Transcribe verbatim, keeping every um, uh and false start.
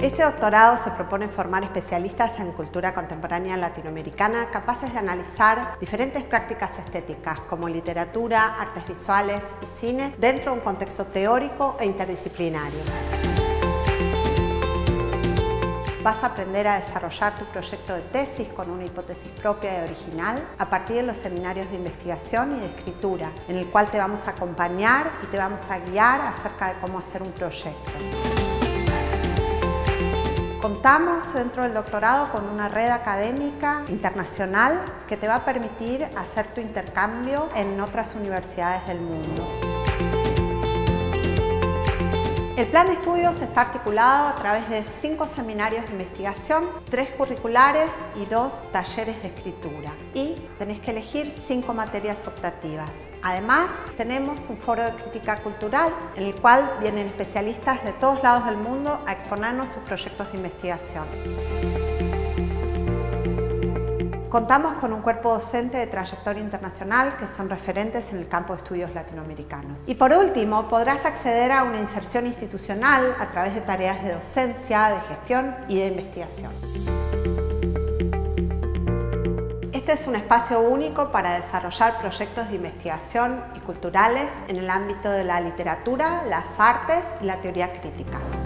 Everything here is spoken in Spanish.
Este doctorado se propone formar especialistas en cultura contemporánea latinoamericana capaces de analizar diferentes prácticas estéticas como literatura, artes visuales y cine dentro de un contexto teórico e interdisciplinario. Vas a aprender a desarrollar tu proyecto de tesis con una hipótesis propia y original a partir de los seminarios de investigación y de escritura, en el cual te vamos a acompañar y te vamos a guiar acerca de cómo hacer un proyecto. Contamos dentro del doctorado con una red académica internacional que te va a permitir hacer tu intercambio en otras universidades del mundo. El plan de estudios está articulado a través de cinco seminarios de investigación, tres curriculares y dos talleres de escritura. Y tenés que elegir cinco materias optativas. Además, tenemos un foro de crítica cultural en el cual vienen especialistas de todos lados del mundo a exponernos sus proyectos de investigación. Contamos con un cuerpo docente de trayectoria internacional que son referentes en el campo de estudios latinoamericanos. Y por último, podrás acceder a una inserción institucional a través de tareas de docencia, de gestión y de investigación. Este es un espacio único para desarrollar proyectos de investigación y culturales en el ámbito de la literatura, las artes y la teoría crítica.